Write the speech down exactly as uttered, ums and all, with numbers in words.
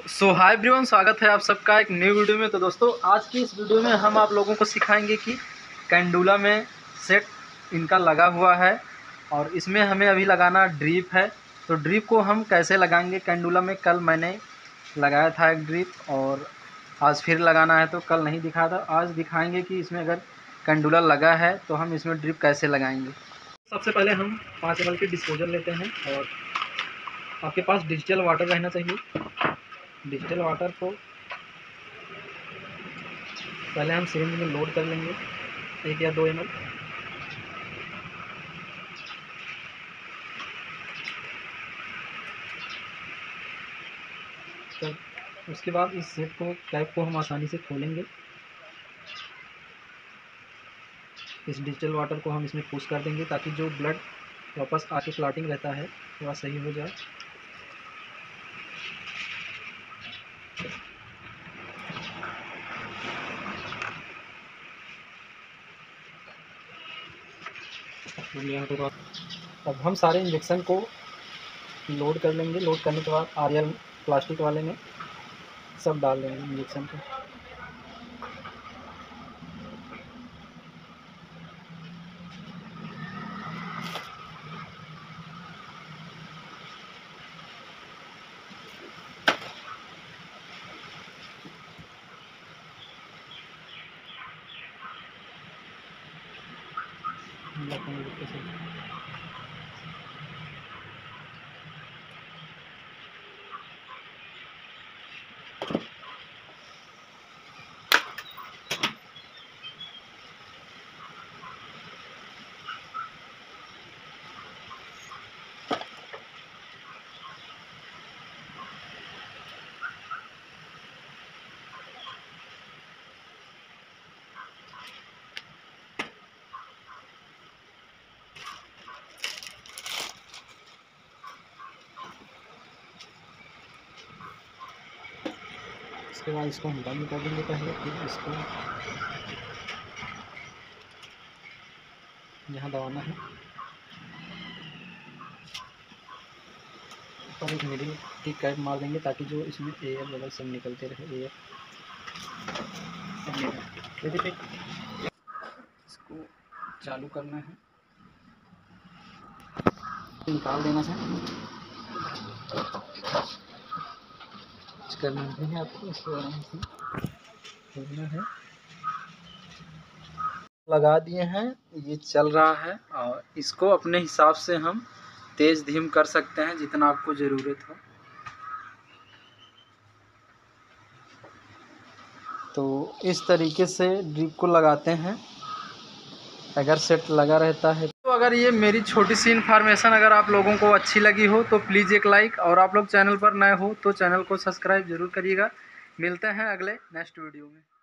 सो hi everyone, स्वागत है आप सबका एक न्यू वीडियो में। तो दोस्तों, आज की इस वीडियो में हम आप लोगों को सिखाएंगे कि कैंडुला में सेट इनका लगा हुआ है और इसमें हमें अभी लगाना ड्रिप है। तो ड्रिप को हम कैसे लगाएंगे कैंडुला में, कल मैंने लगाया था एक ड्रिप और आज फिर लगाना है, तो कल नहीं दिखाया था। आज दिखाएंगे कि इसमें अगर कैंडुला लगा है तो हम इसमें ड्रिप कैसे लगाएंगे। सबसे पहले हम पाँच एम एल की डिस्पोजल लेते हैं और आपके पास डिजिटल वाटर रहना चाहिए। डिजिटल वाटर को पहले हम सिरिंज में लोड कर लेंगे, एक या दो एम एल। तो उसके बाद इस सेट को कैप को हम आसानी से खोलेंगे। इस डिजिटल वाटर को हम इसमें पुश कर देंगे ताकि जो ब्लड वापस आके क्लॉटिंग रहता है थोड़ा सही हो जाए। अब हम सारे इंजेक्शन को लोड कर लेंगे। लोड करने के बाद आर प्लास्टिक वाले में सब डाल देंगे इंजेक्शन को। उसके बाद इसको हम बंद कर देंगे पहले, फिर इसको यहाँ दबाना है और एक मिडिल की कैप मार देंगे ताकि जो इसमें एयर बबल सब निकलते रहे। एयर इसको चालू करना है, निकाल देना है। करना है आपको, इसको आराम से खोलना है। लगा दिए हैं, ये चल रहा है और इसको अपने हिसाब से हम तेज धीम कर सकते हैं जितना आपको ज़रूरत हो। तो इस तरीके से ड्रिप को लगाते हैं अगर सेट लगा रहता है तो। अगर ये मेरी छोटी सी इन्फॉर्मेशन अगर आप लोगों को अच्छी लगी हो तो प्लीज़ एक लाइक, और आप लोग चैनल पर नए हो तो चैनल को सब्सक्राइब ज़रूर करिएगा। मिलते हैं अगले नेक्स्ट वीडियो में।